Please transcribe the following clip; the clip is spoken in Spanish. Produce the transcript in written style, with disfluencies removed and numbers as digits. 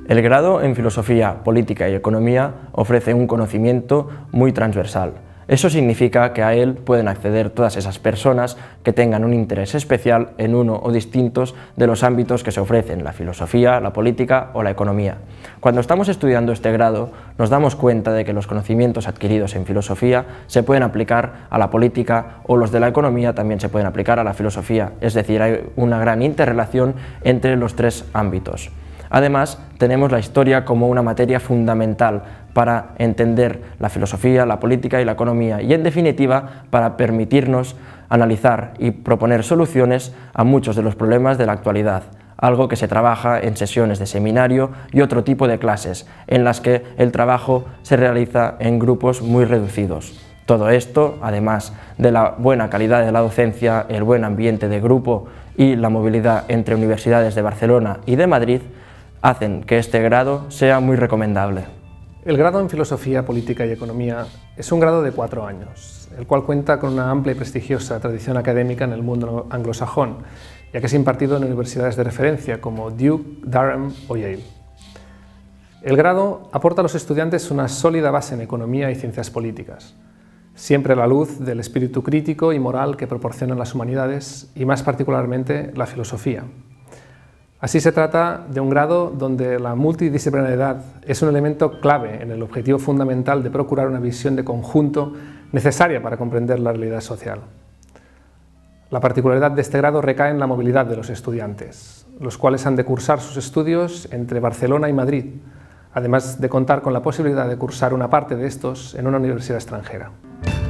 El grado en Filosofía, Política y Economía ofrece un conocimiento muy transversal. Eso significa que a él pueden acceder todas esas personas que tengan un interés especial en uno o distintos de los ámbitos que se ofrecen, la filosofía, la política o la economía. Cuando estamos estudiando este grado, nos damos cuenta de que los conocimientos adquiridos en filosofía se pueden aplicar a la política o los de la economía también se pueden aplicar a la filosofía, es decir, hay una gran interrelación entre los tres ámbitos. Además, tenemos la historia como una materia fundamental para entender la filosofía, la política y la economía y, en definitiva, para permitirnos analizar y proponer soluciones a muchos de los problemas de la actualidad, algo que se trabaja en sesiones de seminario y otro tipo de clases, en las que el trabajo se realiza en grupos muy reducidos. Todo esto, además de la buena calidad de la docencia, el buen ambiente de grupo y la movilidad entre universidades de Barcelona y de Madrid, hacen que este grado sea muy recomendable. El grado en Filosofía, Política y Economía es un grado de 4 años, el cual cuenta con una amplia y prestigiosa tradición académica en el mundo anglosajón, ya que es impartido en universidades de referencia como Duke, Durham o Yale. El grado aporta a los estudiantes una sólida base en economía y ciencias políticas, siempre a la luz del espíritu crítico y moral que proporcionan las humanidades y más particularmente la filosofía. Así se trata de un grado donde la multidisciplinariedad es un elemento clave en el objetivo fundamental de procurar una visión de conjunto necesaria para comprender la realidad social. La particularidad de este grado recae en la movilidad de los estudiantes, los cuales han de cursar sus estudios entre Barcelona y Madrid, además de contar con la posibilidad de cursar una parte de estos en una universidad extranjera.